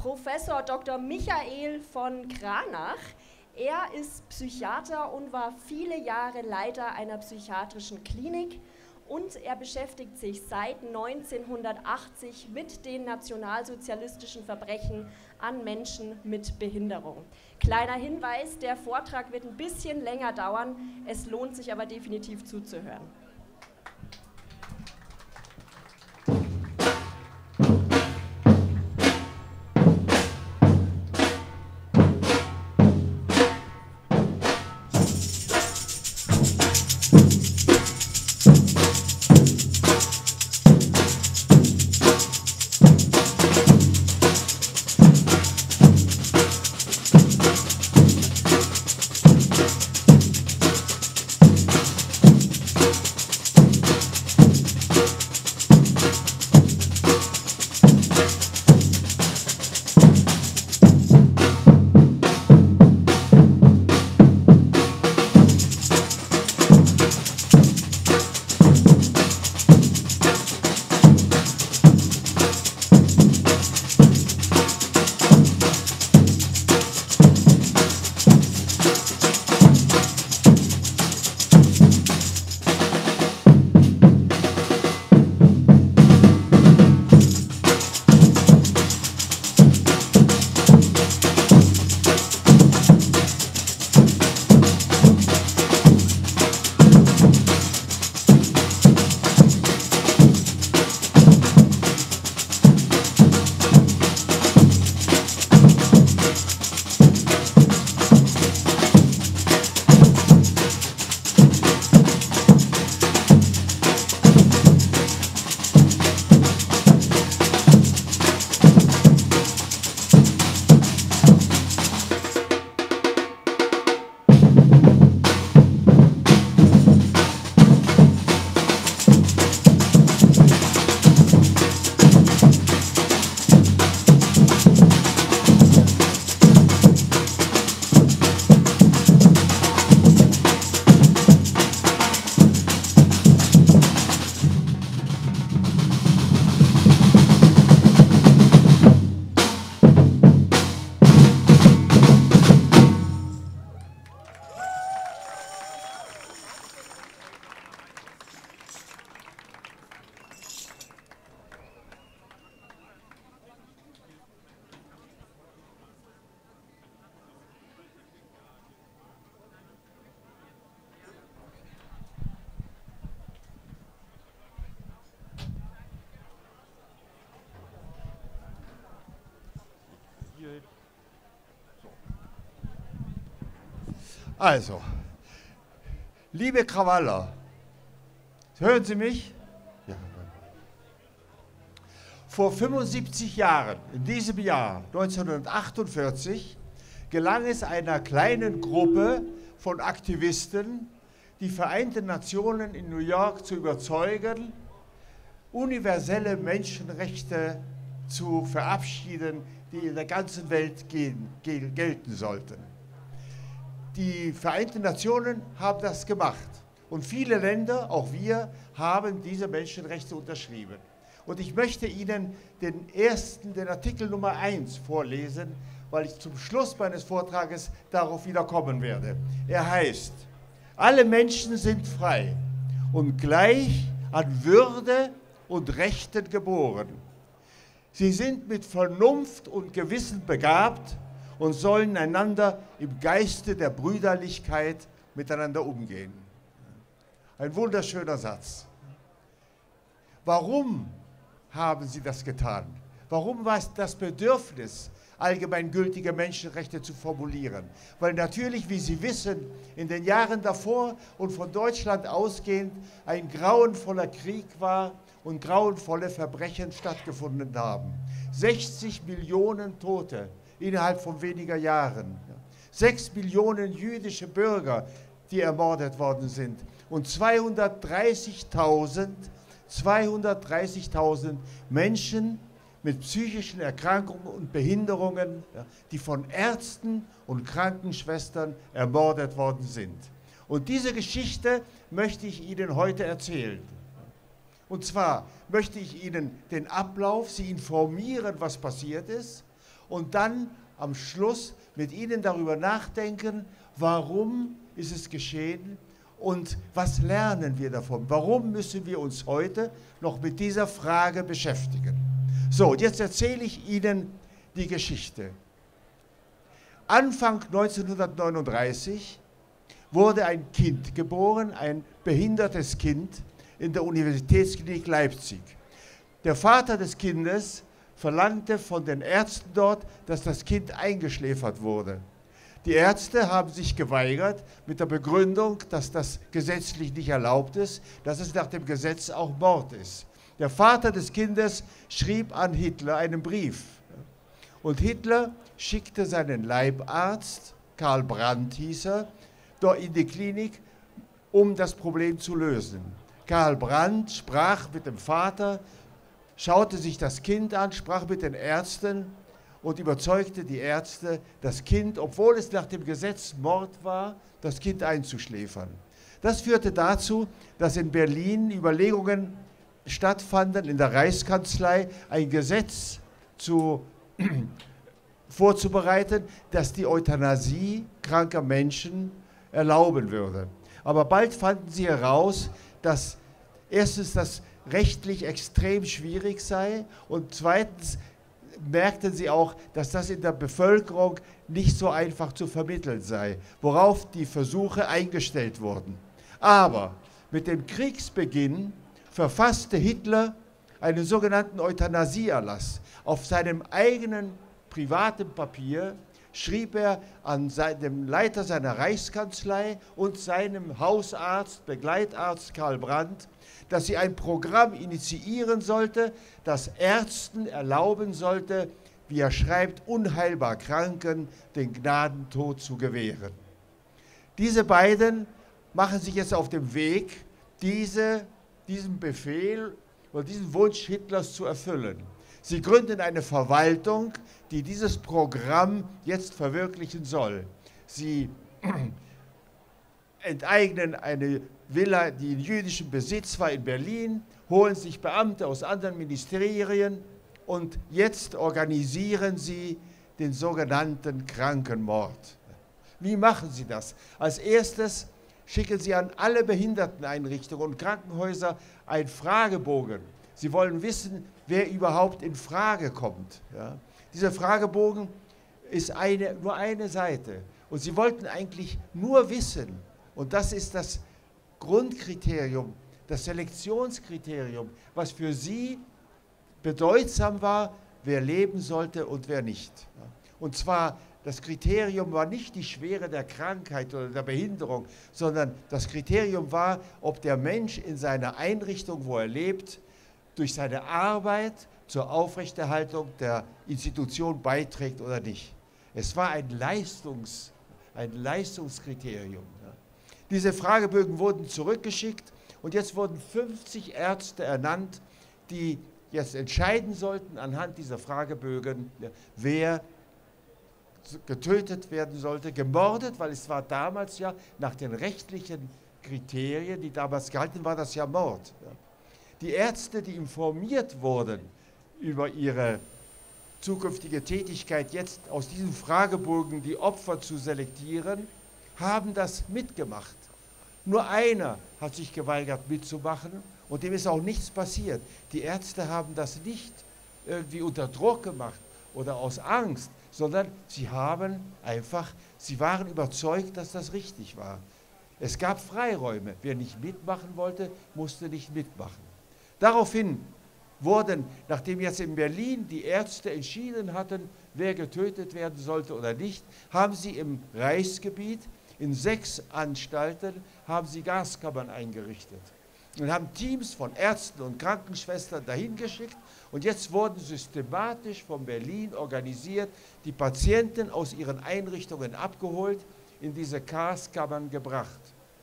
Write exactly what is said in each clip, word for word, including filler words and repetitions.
Professor Doktor Michael von Kranach. Er ist Psychiater und war viele Jahre Leiter einer psychiatrischen Klinik und er beschäftigt sich seit neunzehnhundertachtzig mit den nationalsozialistischen Verbrechen an Menschen mit Behinderung. Kleiner Hinweis, der Vortrag wird ein bisschen länger dauern, es lohnt sich aber definitiv zuzuhören. Also, liebe Krawaller, hören Sie mich? Ja. Vor fünfundsiebzig Jahren, in diesem Jahr, neunzehnhundertachtundvierzig, gelang es einer kleinen Gruppe von Aktivisten, die Vereinten Nationen in New York zu überzeugen, universelle Menschenrechte zu verabschieden, die in der ganzen Welt gehen, gelten sollten. Die Vereinten Nationen haben das gemacht und viele Länder, auch wir, haben diese Menschenrechte unterschrieben. Und ich möchte Ihnen den ersten, den Artikel Nummer eins vorlesen, weil ich zum Schluss meines Vortrages darauf wieder kommen werde. Er heißt: Alle Menschen sind frei und gleich an Würde und Rechten geboren. Sie sind mit Vernunft und Gewissen begabt und sollen einander im Geiste der Brüderlichkeit miteinander umgehen. Ein wunderschöner Satz. Warum haben sie das getan? Warum war es das Bedürfnis, allgemeingültige Menschenrechte zu formulieren? Weil natürlich, wie Sie wissen, in den Jahren davor und von Deutschland ausgehend ein grauenvoller Krieg war und grauenvolle Verbrechen stattgefunden haben. sechzig Millionen Tote innerhalb von weniger Jahren. Sechs Millionen jüdische Bürger, die ermordet worden sind. Und zweihundertdreißigtausend Menschen mit psychischen Erkrankungen und Behinderungen, die von Ärzten und Krankenschwestern ermordet worden sind. Und diese Geschichte möchte ich Ihnen heute erzählen. Und zwar möchte ich Ihnen den Ablauf, Sie informieren, was passiert ist, und dann am Schluss mit ihnen darüber nachdenken, warum ist es geschehen und was lernen wir davon? Warum müssen wir uns heute noch mit dieser Frage beschäftigen? So, und jetzt erzähle ich Ihnen die Geschichte. Anfang neunzehnhundertneununddreißig wurde ein Kind geboren, ein behindertes Kind in der Universitätsklinik Leipzig. Der Vater des Kindes verlangte von den Ärzten dort, dass das Kind eingeschläfert wurde. Die Ärzte haben sich geweigert mit der Begründung, dass das gesetzlich nicht erlaubt ist, dass es nach dem Gesetz auch Mord ist. Der Vater des Kindes schrieb an Hitler einen Brief. Und Hitler schickte seinen Leibarzt, Karl Brandt hieß er, dort in die Klinik, um das Problem zu lösen. Karl Brandt sprach mit dem Vater, schaute sich das Kind an, sprach mit den Ärzten und überzeugte die Ärzte, das Kind, obwohl es nach dem Gesetz Mord war, das Kind einzuschläfern. Das führte dazu, dass in Berlin Überlegungen stattfanden, in der Reichskanzlei ein Gesetz zu, vorzubereiten, das die Euthanasie kranker Menschen erlauben würde. Aber bald fanden sie heraus, dass erstens das rechtlich extrem schwierig sei und zweitens merkten sie auch, dass das in der Bevölkerung nicht so einfach zu vermitteln sei, worauf die Versuche eingestellt wurden. Aber mit dem Kriegsbeginn verfasste Hitler einen sogenannten Euthanasieerlass. Auf seinem eigenen privaten Papier schrieb er an dem Leiter seiner Reichskanzlei und seinem Hausarzt, Begleitarzt Karl Brandt, dass sie ein Programm initiieren sollte, das Ärzten erlauben sollte, wie er schreibt, unheilbar Kranken den Gnadentod zu gewähren. Diese beiden machen sich jetzt auf den Weg, diese, diesen Befehl oder diesen Wunsch Hitlers zu erfüllen. Sie gründen eine Verwaltung, die dieses Programm jetzt verwirklichen soll. Sie enteignen eine Villa, die in jüdischem Besitz war in Berlin, holen sich Beamte aus anderen Ministerien und jetzt organisieren sie den sogenannten Krankenmord. Wie machen sie das? Als erstes schicken sie an alle Behinderteneinrichtungen und Krankenhäuser einen Fragebogen. Sie wollen wissen, wer überhaupt in Frage kommt. Ja. Dieser Fragebogen ist eine, nur eine Seite. Und sie wollten eigentlich nur wissen, und das ist das Grundkriterium, das Selektionskriterium, was für sie bedeutsam war, wer leben sollte und wer nicht. Und zwar, das Kriterium war nicht die Schwere der Krankheit oder der Behinderung, sondern das Kriterium war, ob der Mensch in seiner Einrichtung, wo er lebt, durch seine Arbeit zur Aufrechterhaltung der Institution beiträgt oder nicht. Es war ein, Leistungs, ein Leistungskriterium. Diese Fragebögen wurden zurückgeschickt und jetzt wurden fünfzig Ärzte ernannt, die jetzt entscheiden sollten anhand dieser Fragebögen, wer getötet werden sollte, gemordet, weil es war damals ja nach den rechtlichen Kriterien, die damals galten, war das ja Mord. Die Ärzte, die informiert wurden über ihre zukünftige Tätigkeit, jetzt aus diesem Fragebogen die Opfer zu selektieren, haben das mitgemacht. Nur einer hat sich geweigert mitzumachen und dem ist auch nichts passiert. Die Ärzte haben das nicht irgendwie unter Druck gemacht oder aus Angst, sondern sie haben einfach, sie waren überzeugt, dass das richtig war. Es gab Freiräume. Wer nicht mitmachen wollte, musste nicht mitmachen. Daraufhin wurden, nachdem jetzt in Berlin die Ärzte entschieden hatten, wer getötet werden sollte oder nicht, haben sie im Reichsgebiet in sechs Anstalten haben sie Gaskammern eingerichtet und haben Teams von Ärzten und Krankenschwestern dahin geschickt und jetzt wurden systematisch von Berlin organisiert die Patienten aus ihren Einrichtungen abgeholt, in diese Gaskammern gebracht.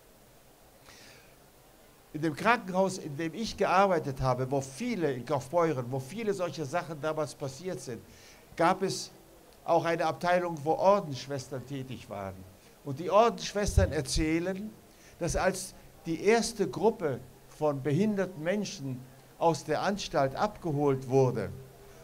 In dem Krankenhaus, in dem ich gearbeitet habe, wo viele, in Kaufbeuren, wo viele solche Sachen damals passiert sind, gab es auch eine Abteilung, wo Ordensschwestern tätig waren. Und die Ordensschwestern erzählen, dass als die erste Gruppe von behinderten Menschen aus der Anstalt abgeholt wurde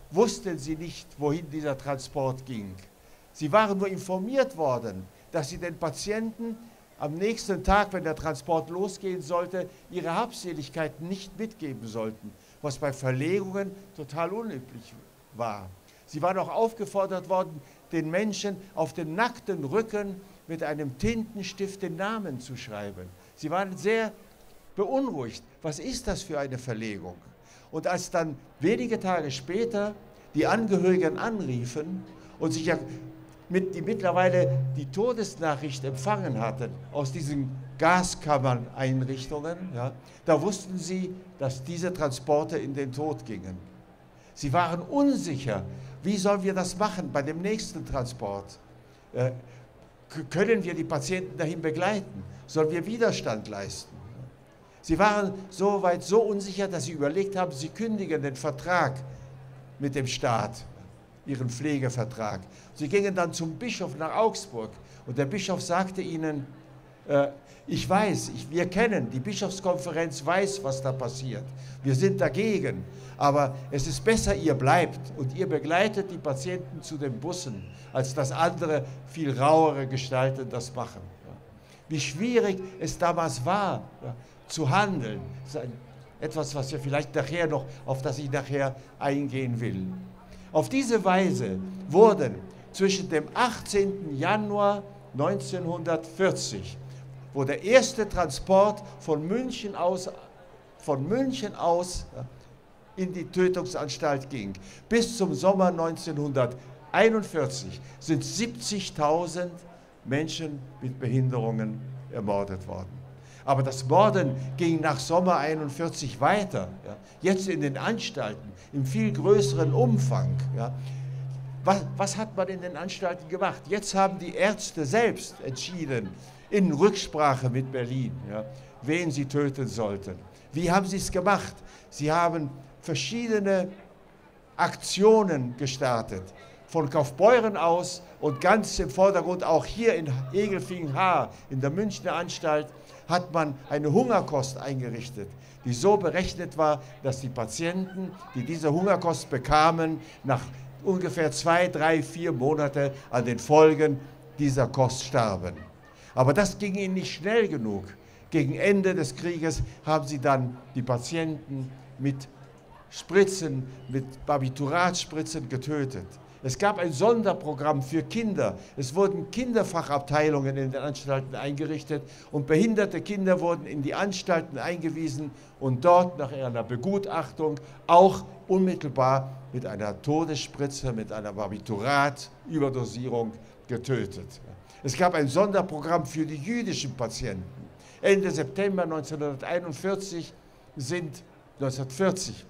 wussten sie nicht, wohin dieser Transport ging. Sie waren nur informiert worden, dass sie den Patienten am nächsten Tag, wenn der Transport losgehen sollte, ihre Habseligkeiten nicht mitgeben sollten, was bei Verlegungen total unüblich war. Sie waren auch aufgefordert worden, den Menschen auf den nackten Rücken mit einem Tintenstift den Namen zu schreiben. Sie waren sehr beunruhigt. Was ist das für eine Verlegung? Und als dann wenige Tage später die Angehörigen anriefen und sich ja mit, die mittlerweile die Todesnachricht empfangen hatten aus diesen Gaskammerneinrichtungen, ja, da wussten sie, dass diese Transporte in den Tod gingen. Sie waren unsicher, wie sollen wir das machen bei dem nächsten Transport? Äh, können wir die Patienten dahin begleiten? Sollen wir Widerstand leisten? Sie waren so weit so unsicher, dass sie überlegt haben, sie kündigen den Vertrag mit dem Staat, ihren Pflegevertrag. Sie gingen dann zum Bischof nach Augsburg und der Bischof sagte ihnen, äh, ich weiß, ich, wir kennen, die Bischofskonferenz weiß, was da passiert. Wir sind dagegen, aber es ist besser, ihr bleibt und ihr begleitet die Patienten zu den Bussen, als dass andere, viel rauere Gestalten das machen. Ja. Wie schwierig es damals war, ja, zu handeln. Das ist ein, etwas, was wir vielleicht nachher noch, auf das ich nachher eingehen will. Auf diese Weise wurden zwischen dem achtzehnten Januar neunzehnhundertvierzig, wo der erste Transport von München aus, von München aus in die Tötungsanstalt ging, bis zum Sommer neunzehnhunderteinundvierzig sind siebzigtausend Menschen mit Behinderungen ermordet worden. Aber das Morden ging nach Sommer einundvierzig weiter, ja. Jetzt in den Anstalten, im viel größeren Umfang. Ja. Was, was hat man in den Anstalten gemacht? Jetzt haben die Ärzte selbst entschieden, in Rücksprache mit Berlin, ja, wen sie töten sollten. Wie haben sie es gemacht? Sie haben verschiedene Aktionen gestartet, von Kaufbeuren aus und ganz im Vordergrund auch hier in Egelfingen-Haar, in der Münchner Anstalt, hat man eine Hungerkost eingerichtet, die so berechnet war, dass die Patienten, die diese Hungerkost bekamen, nach ungefähr zwei, drei, vier Monate an den Folgen dieser Kost starben. Aber das ging ihnen nicht schnell genug. Gegen Ende des Krieges haben sie dann die Patienten mit Spritzen, mit Barbituratspritzen getötet. Es gab ein Sonderprogramm für Kinder. Es wurden Kinderfachabteilungen in den Anstalten eingerichtet und behinderte Kinder wurden in die Anstalten eingewiesen und dort nach einer Begutachtung auch unmittelbar mit einer Todesspritze, mit einer Barbiturat-Überdosierung getötet. Es gab ein Sonderprogramm für die jüdischen Patienten. Ende September neunzehnhunderteinundvierzig sind, neunzehnhundertvierzig,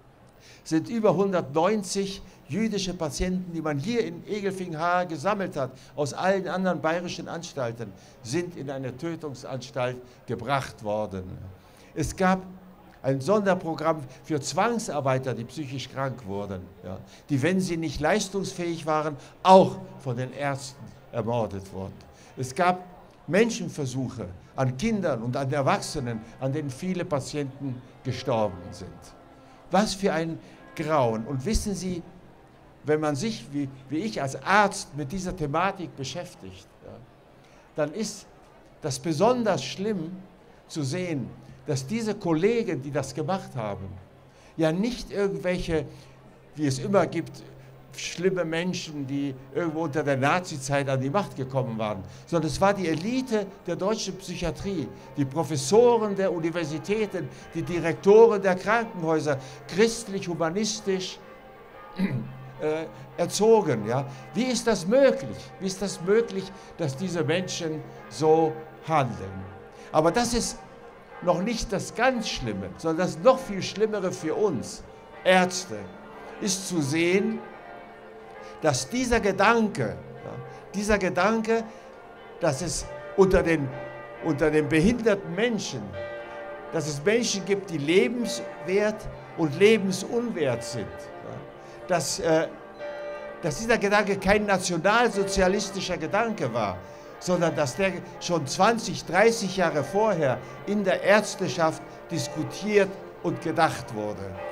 sind über hundertneunzig jüdische Patienten, die man hier in Egelfingen-Haar gesammelt hat, aus allen anderen bayerischen Anstalten, sind in eine Tötungsanstalt gebracht worden. Es gab ein Sonderprogramm für Zwangsarbeiter, die psychisch krank wurden, ja, die, wenn sie nicht leistungsfähig waren, auch von den Ärzten ermordet wurden. Es gab Menschenversuche an Kindern und an Erwachsenen, an denen viele Patienten gestorben sind. Was für ein Grauen. Und wissen Sie, wenn man sich, wie, wie ich als Arzt, mit dieser Thematik beschäftigt, ja, dann ist das besonders schlimm zu sehen, dass diese Kollegen, die das gemacht haben, ja nicht irgendwelche, wie es immer gibt, schlimme Menschen, die irgendwo unter der Nazizeit an die Macht gekommen waren, sondern es war die Elite der deutschen Psychiatrie, die Professoren der Universitäten, die Direktoren der Krankenhäuser, christlich-humanistisch äh, erzogen. Ja? Wie ist das möglich? Wie ist das möglich, dass diese Menschen so handeln? Aber das ist noch nicht das ganz Schlimme, sondern das noch viel Schlimmere für uns Ärzte ist zu sehen, dass dieser Gedanke, ja, dieser Gedanke, dass es unter den, unter den behinderten Menschen, dass es Menschen gibt, die lebenswert und lebensunwert sind, ja, dass, äh, dass dieser Gedanke kein nationalsozialistischer Gedanke war, sondern dass der schon zwanzig, dreißig Jahre vorher in der Ärzteschaft diskutiert und gedacht wurde.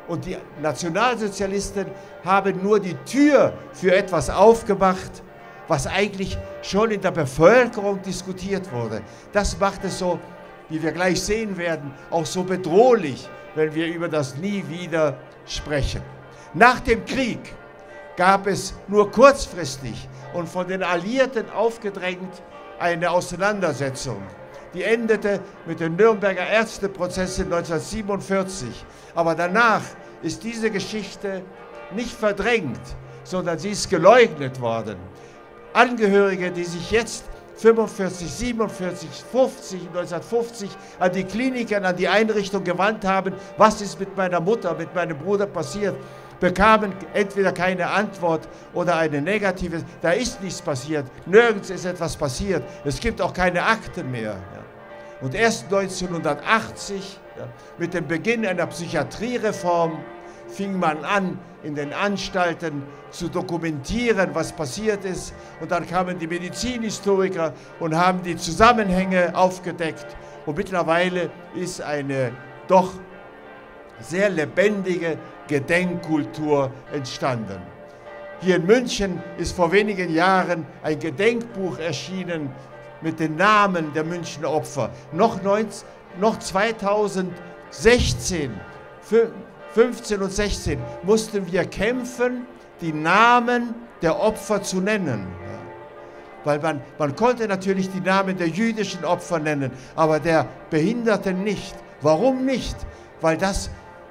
Und die Nationalsozialisten haben nur die Tür für etwas aufgemacht, was eigentlich schon in der Bevölkerung diskutiert wurde. Das macht es so, wie wir gleich sehen werden, auch so bedrohlich, wenn wir über das Nie wieder sprechen. Nach dem Krieg gab es nur kurzfristig und von den Alliierten aufgedrängt eine Auseinandersetzung. Die endete mit den Nürnberger Ärzteprozessen neunzehnhundertsiebenundvierzig. Aber danach ist diese Geschichte nicht verdrängt, sondern sie ist geleugnet worden. Angehörige, die sich jetzt fünfundvierzig, siebenundvierzig, fünfzig, neunzehnhundertfünfzig an die Kliniken, an die Einrichtung gewandt haben, was ist mit meiner Mutter, mit meinem Bruder passiert, bekamen entweder keine Antwort oder eine negative, da ist nichts passiert, nirgends ist etwas passiert, es gibt auch keine Akten mehr. Ja. Und erst neunzehnhundertachtzig, ja, mit dem Beginn einer Psychiatriereform, fing man an, in den Anstalten zu dokumentieren, was passiert ist. Und dann kamen die Medizinhistoriker und haben die Zusammenhänge aufgedeckt. Und mittlerweile ist eine doch sehr lebendige Gedenkkultur entstanden. Hier in München ist vor wenigen Jahren ein Gedenkbuch erschienen mit den Namen der Münchner Opfer. Noch, neunzehn, noch zweitausendsechzehn, fünfzehn und sechzehn mussten wir kämpfen, die Namen der Opfer zu nennen. Weil man, man konnte natürlich die Namen der jüdischen Opfer nennen, aber der Behinderten nicht. Warum nicht? Weil das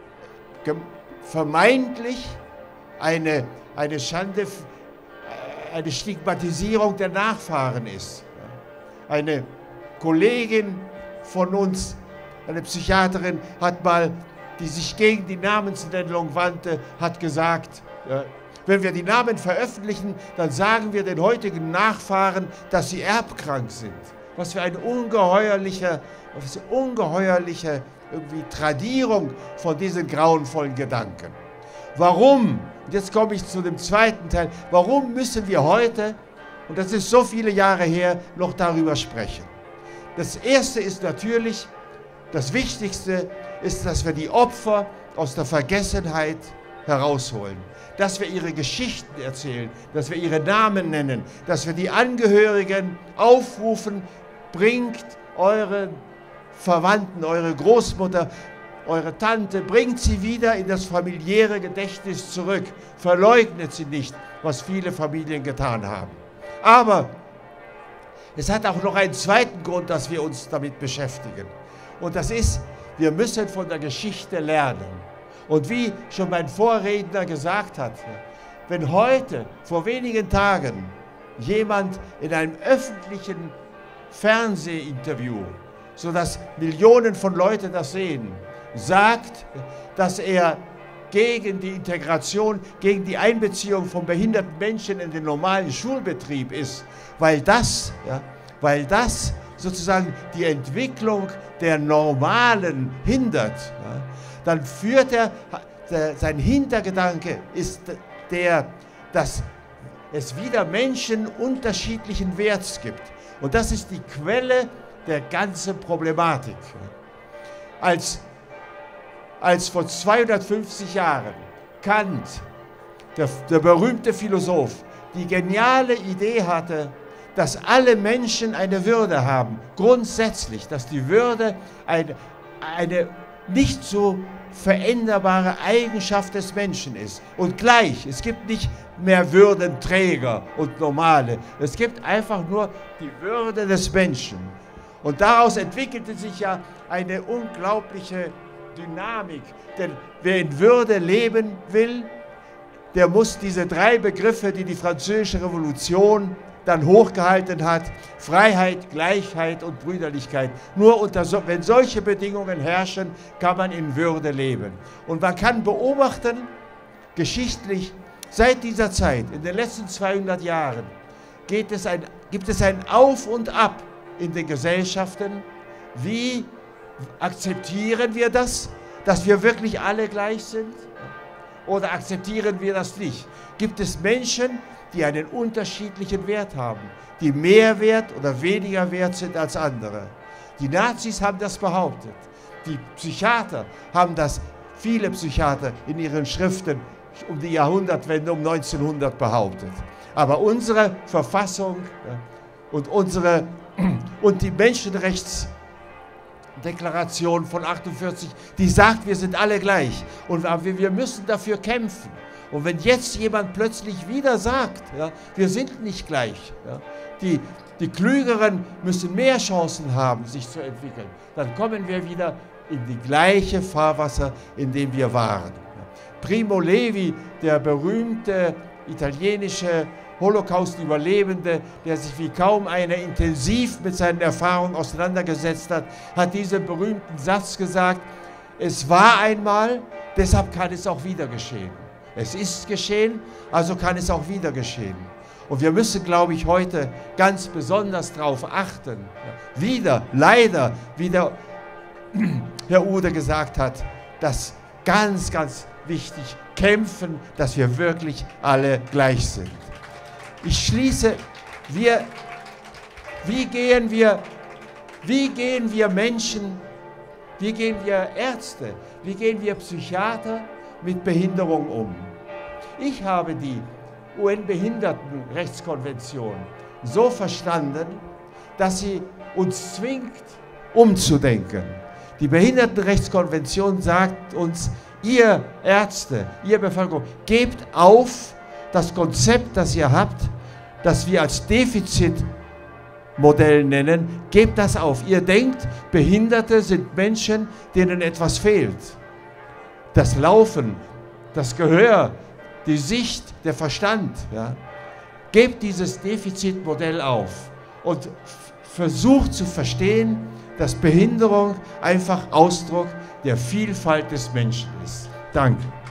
vermeintlich eine, eine Schande, eine Stigmatisierung der Nachfahren ist. Eine Kollegin von uns, eine Psychiaterin, hat mal, die sich gegen die Namensnennung wandte, hat gesagt, ja, wenn wir die Namen veröffentlichen, dann sagen wir den heutigen Nachfahren, dass sie erbkrank sind. Was für eine ungeheuerliche, was für eine ungeheuerliche irgendwie Tradierung von diesen grauenvollen Gedanken. Warum, und jetzt komme ich zu dem zweiten Teil, warum müssen wir heute, und das ist so viele Jahre her, noch darüber sprechen? Das Erste ist natürlich, das Wichtigste ist, dass wir die Opfer aus der Vergessenheit herausholen, dass wir ihre Geschichten erzählen, dass wir ihre Namen nennen, dass wir die Angehörigen aufrufen, bringt eure Verwandten, eure Großmutter, eure Tante, bringt sie wieder in das familiäre Gedächtnis zurück, verleugnet sie nicht, was viele Familien getan haben. Aber es hat auch noch einen zweiten Grund, dass wir uns damit beschäftigen. Und das ist, wir müssen von der Geschichte lernen. Und wie schon mein Vorredner gesagt hat, wenn heute, vor wenigen Tagen, jemand in einem öffentlichen Fernsehinterview, sodass Millionen von Leuten das sehen, sagt, dass er gegen die Integration, gegen die Einbeziehung von behinderten Menschen in den normalen Schulbetrieb ist, weil das, ja, weil das sozusagen die Entwicklung der Normalen hindert, ja, dann führt er, der, sein Hintergedanke ist der, dass es wieder Menschen unterschiedlichen Werts gibt. Und das ist die Quelle der ganzen Problematik. Als, als vor zweihundertfünfzig Jahren Kant, der, der berühmte Philosoph, die geniale Idee hatte, dass alle Menschen eine Würde haben, grundsätzlich, dass die Würde eine, eine nicht so veränderbare Eigenschaft des Menschen ist. Und gleich, es gibt nicht mehr Würdenträger und Normale, es gibt einfach nur die Würde des Menschen. Und daraus entwickelte sich ja eine unglaubliche Dynamik, denn wer in Würde leben will, der muss diese drei Begriffe, die die Französische Revolution dann hochgehalten hat, Freiheit, Gleichheit und Brüderlichkeit. Nur unter so, wenn solche Bedingungen herrschen, kann man in Würde leben. Und man kann beobachten, geschichtlich, seit dieser Zeit, in den letzten zweihundert Jahren, geht es ein, gibt es ein Auf und Ab in den Gesellschaften. Wie akzeptieren wir das, dass wir wirklich alle gleich sind? Oder akzeptieren wir das nicht? Gibt es Menschen, die einen unterschiedlichen Wert haben, die mehr wert oder weniger wert sind als andere? Die Nazis haben das behauptet. Die Psychiater haben das viele Psychiater in ihren Schriften um die Jahrhundertwende um neunzehnhundert behauptet. Aber unsere Verfassung und, unsere, und die Menschenrechtsdeklaration von achtundvierzig, die sagt, wir sind alle gleich und wir müssen dafür kämpfen. Und wenn jetzt jemand plötzlich wieder sagt, ja, wir sind nicht gleich, ja, die, die Klügeren müssen mehr Chancen haben, sich zu entwickeln, dann kommen wir wieder in die gleiche Fahrwasser, in dem wir waren. Primo Levi, der berühmte italienische Holocaust-Überlebende, der sich wie kaum einer intensiv mit seinen Erfahrungen auseinandergesetzt hat, hat diesen berühmten Satz gesagt: Es war einmal, deshalb kann es auch wieder geschehen. Es ist geschehen, also kann es auch wieder geschehen. Und wir müssen, glaube ich, heute ganz besonders darauf achten, wieder, leider, wie der Herr Ude gesagt hat, dass ganz, ganz wichtig kämpfen, dass wir wirklich alle gleich sind. Ich schließe, wir, wie gehen wir, wie gehen wir Menschen, wie gehen wir Ärzte, wie gehen wir Psychiater mit Behinderung um? Ich habe die U N-Behindertenrechtskonvention so verstanden, dass sie uns zwingt, umzudenken. Die Behindertenrechtskonvention sagt uns, ihr Ärzte, ihr Bevölkerung, gebt auf das Konzept, das ihr habt, das wir als Defizitmodell nennen, gebt das auf. Ihr denkt, Behinderte sind Menschen, denen etwas fehlt. Das Laufen, das Gehör, die Sicht, der Verstand. Ja. Gebt dieses Defizitmodell auf und versucht zu verstehen, dass Behinderung einfach Ausdruck der Vielfalt des Menschen ist. Danke.